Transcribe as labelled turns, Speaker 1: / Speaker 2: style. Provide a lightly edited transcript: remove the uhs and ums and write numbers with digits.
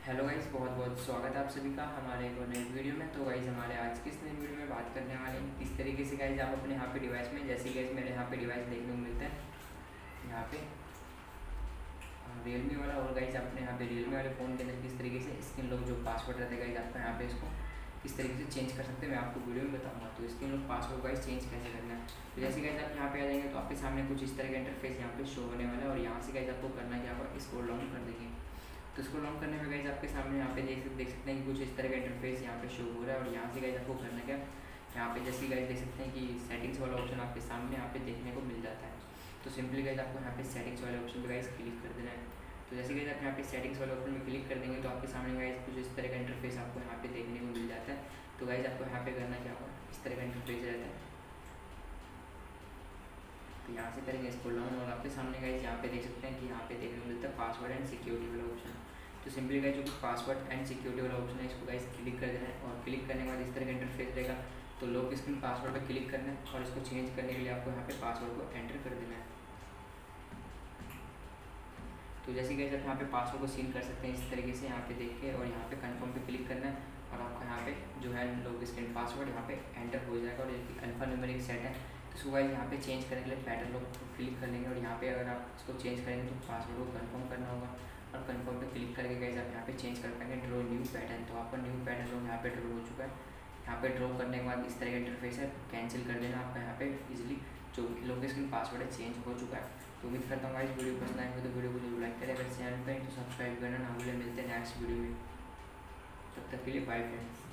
Speaker 1: Hello guys, बहुत बहुत स्वागत है आप सभी का हमारे एक और नई वीडियो में। तो गाइस हमारे आज की इस नई वीडियो में बात करने वाले हैं किस तरीके से गाइस आप अपने यहाँ पे डिवाइस में, जैसे गाइस मेरे यहाँ पे डिवाइस देखने को मिलता है यहाँ पे रियलमी वाला, और गाइस अपने यहाँ पे रियलमी वाले फ़ोन के अंदर किस तरीके से स्क्रीन लॉक जो पासवर्ड रहता है गाइस आपका यहाँ पे इसको किस तरीके से चेंज कर सकते हैं मैं आपको वीडियो में बताऊंगा। तो screen lock password guys change कैसे करना है, तो जैसे गाइस आप यहाँ पे आ जाएंगे तो आपके सामने कुछ इस तरह का इंटरफेस यहाँ पे शो होने वाला है। और यहाँ से गाइस आपको करना क्या होगा, स्क्रॉल डाउन कर देंगे। तो इसको लॉन्च करने में गाइस आपके सामने यहाँ पे देख सकते हैं कि कुछ इस तरह का इंटरफेस यहाँ पे शो हो रहा है। और यहाँ से गाइस आपको करना क्या, यहाँ पे जैसे गाइस देख सकते हैं कि सेटिंग्स वाला ऑप्शन आपके सामने यहाँ पे देखने को मिल जाता है। तो सिंपली गाइस आपको यहाँ पे सेटिंग्स वाले ऑप्शन पे गाइस क्लिक कर देना है। तो जैसे गाइस आप यहाँ पे सेटिंग्स वाले ऑप्शन में क्लिक कर देंगे तो आपके सामने गाइस कुछ इस तरह का इंटरफेस आपको यहाँ पे देखने को मिल जाता है। तो गाइस आपको यहाँ पे करना क्या होगा, इस तरह का इंटरफेस रहता है। तो यहाँ से करेंगे इसको डाउन, और आपके सामने गाइस यहाँ पे देख सकते हैं कि यहाँ पे देखने को मिलता है पासवर्ड एंड सिक्योरिटी वाला ऑप्शन। तो सिंपली गाइस जो कि पासवर्ड एंड सिक्योरिटी वाला ऑप्शन है इसको गाइस क्लिक कर देना है। और क्लिक करने के बाद इस तरह का इंटरफेस रहेगा। तो लॉक स्क्रीन पासवर्ड पर क्लिक करना है और इसको चेंज करने के लिए आपको यहाँ पे पासवर्ड को एंटर कर देना है। तो जैसे गाइस आप यहाँ पे पासवर्ड को सीन कर सकते हैं इस तरीके से यहाँ पे देख के, और यहाँ पे कंफर्म पे क्लिक करना है और आपका यहाँ पे जो है लॉक स्क्रीन पासवर्ड यहाँ पे एंटर हो जाएगा। और अल्फा न्यूमेरिक सेट है तो इसको गाइस यहाँ पे चेंज करने के लिए पैटर्न लॉक को क्लिक कर लेंगे। और यहाँ पे अगर आप इसको चेंज करेंगे तो पासवर्ड को कन्फर्म करना होगा, और कन्फर्म पे क्लिक करके गाइस आप यहाँ पे चेंज कर पाएंगे ड्रॉ न्यू पैटर्न। तो आपका न्यू पैटर्न लॉक यहाँ पे ड्रॉ हो चुका है। यहाँ पे ड्रॉ करने के बाद इस तरह का इंटरफेस है, कैंसिल कर देना आपका यहाँ पे इजीली जो लॉक स्क्रीन पासवर्ड है चेंज हो चुका है। तो उम्मीद करता हूँ गाइस वीडियो पसंद आएंगे तो वीडियो को जरूर लाइक करें, अगर चैनल पर तो सब्सक्राइब करना ना भूलें। मिलते हैं नेक्स्ट वीडियो में, तब तक के लिए बाय फ्रेंड्स।